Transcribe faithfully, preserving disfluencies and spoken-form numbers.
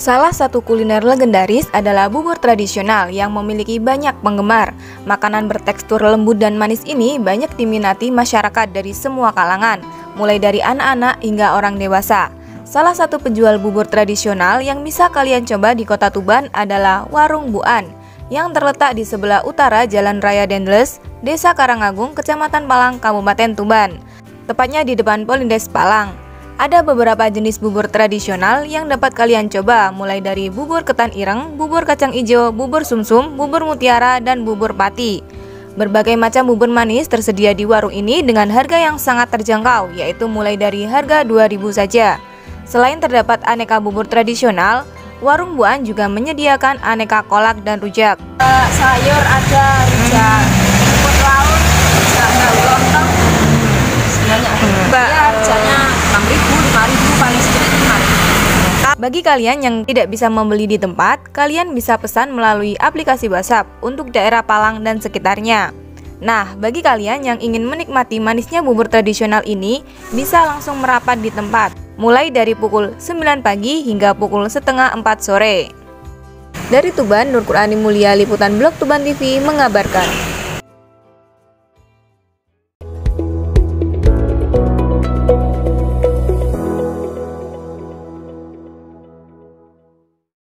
Salah satu kuliner legendaris adalah bubur tradisional yang memiliki banyak penggemar. Makanan bertekstur lembut dan manis ini banyak diminati masyarakat dari semua kalangan, mulai dari anak-anak hingga orang dewasa. Salah satu penjual bubur tradisional yang bisa kalian coba di Kota Tuban adalah Warung Bu An, yang terletak di sebelah utara Jalan Raya Dendles, Desa Karangagung, Kecamatan Palang, Kabupaten Tuban. Tepatnya di depan Polindes Palang. Ada beberapa jenis bubur tradisional yang dapat kalian coba, mulai dari bubur ketan ireng, bubur kacang ijo, bubur sumsum, bubur mutiara, dan bubur pati. Berbagai macam bubur manis tersedia di warung ini dengan harga yang sangat terjangkau, yaitu mulai dari harga dua ribu saja. Selain terdapat aneka bubur tradisional, Warung Bu An juga menyediakan aneka kolak dan rujak. Uh, sayur ada rujak, rumput laut, rujak daun lontong, semuanya ada. Ya, harganya enam ribu, lima ribu, paling sedikit lima ribu. Bagi kalian yang tidak bisa membeli di tempat, kalian bisa pesan melalui aplikasi WhatsApp untuk daerah Palang dan sekitarnya. Nah, bagi kalian yang ingin menikmati manisnya bubur tradisional ini, bisa langsung merapat di tempat, mulai dari pukul sembilan pagi hingga pukul setengah empat sore. Dari Tuban, Nur Qur'ani Mulia, Liputan Blog Tuban T V mengabarkan.